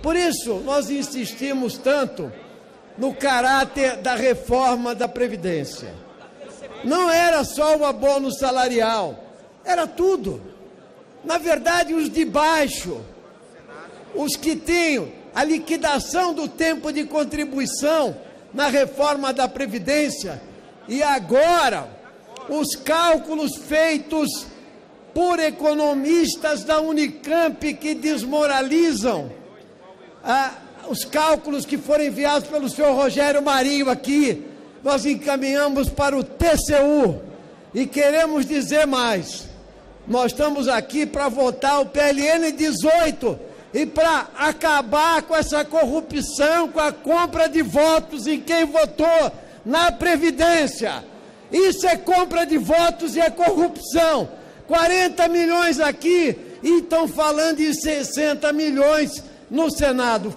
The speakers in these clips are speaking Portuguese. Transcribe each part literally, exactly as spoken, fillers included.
Por isso, nós insistimos tanto no caráter da reforma da Previdência. Não era só o abono salarial, era tudo. Na verdade, os de baixo, os que têm a liquidação do tempo de contribuição na reforma da Previdência, e agora os cálculos feitos por economistas da Unicamp que desmoralizam ah, os cálculos que foram enviados pelo senhor Rogério Marinho aqui, nós encaminhamos para o T C U e queremos dizer mais. Nós estamos aqui para votar o P L N dezoito e para acabar com essa corrupção, com a compra de votos em quem votou na Previdência. Isso é compra de votos e é corrupção. quarenta milhões aqui e estão falando em sessenta milhões no Senado.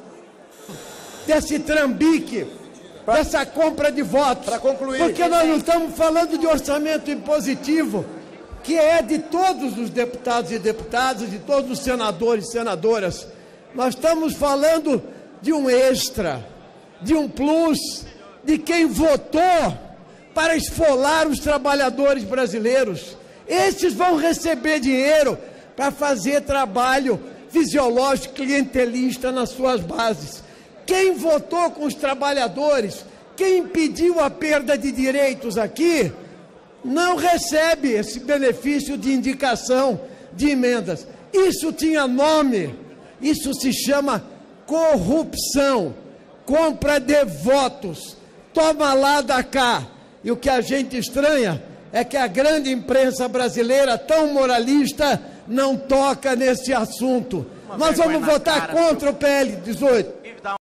Desse trambique, dessa compra de votos. Para concluir. Porque nós não estamos falando de orçamento impositivo, que é de todos os deputados e deputadas, de todos os senadores e senadoras. Nós estamos falando de um extra, de um plus, de quem votou para esfolar os trabalhadores brasileiros. Esses vão receber dinheiro para fazer trabalho fisiológico clientelista nas suas bases. Quem votou com os trabalhadores, quem impediu a perda de direitos aqui, não recebe esse benefício de indicação de emendas. Isso tinha nome, isso se chama corrupção, compra de votos, toma lá da cá. E o que a gente estranha é que a grande imprensa brasileira, tão moralista, não toca nesse assunto. Nós vamos votar contra o P L dezoito.